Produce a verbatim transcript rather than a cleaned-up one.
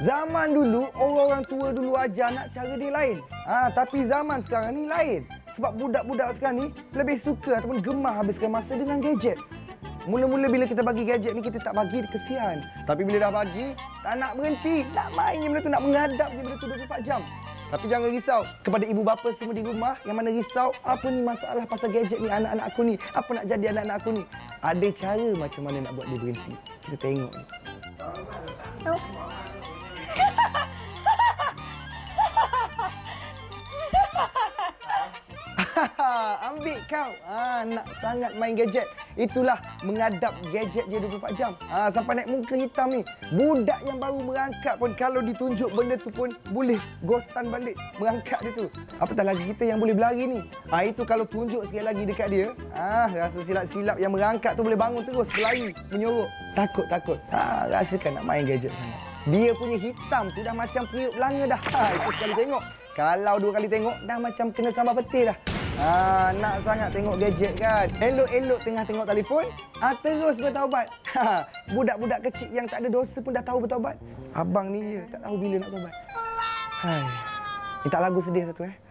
Zaman dulu, orang-orang tua dulu ajar nak cara dia lain. Ha, tapi zaman sekarang ni lain. Sebab budak-budak sekarang ni lebih suka ataupun gemar habiskan masa dengan gadget. Mula-mula bila kita bagi gadget ni, kita tak bagi, kesian. Tapi bila dah bagi, tak nak berhenti. Nak main je benda tu, nak menghadap je benda tu dua puluh empat jam. Tapi jangan risau. Kepada ibu bapa semua di rumah yang mana risau, apa ni masalah pasal gadget ni anak-anak aku ni? Apa nak jadi anak-anak aku ni? Ada cara macam mana nak buat dia berhenti. Kita tengok ni. Oh. Ambil kau. Ha, nak sangat main gadget. Itulah mengadap gadget je dua puluh empat jam. Ha, sampai naik muka hitam ni. Budak yang baru merangkak pun kalau ditunjuk benda tu pun boleh ghostan balik. Merangkak dia tu. Apatah lagi kita yang boleh berlari ni. Ha, itu kalau tunjuk sekali lagi dekat dia. Ha, rasa silap-silap yang merangkak tu boleh bangun terus. Berlari, menyorok. Takut-takut. Ha, rasakan nak main gadget sangat. Dia punya hitam tu dah macam periuk belanga dah. Ha, itu sekali tengok. Kalau dua kali tengok, dah macam kena sambal petir dah. Ha, nak sangat tengok gadget kan? Elok-elok tengah tengok telefon, ha, terus bertaubat. Ha, budak-budak kecil yang tak ada dosa pun dah tahu bertaubat. Abang ni je, tak tahu bila nak taubat. Hai. Minta lagu sedih satu eh.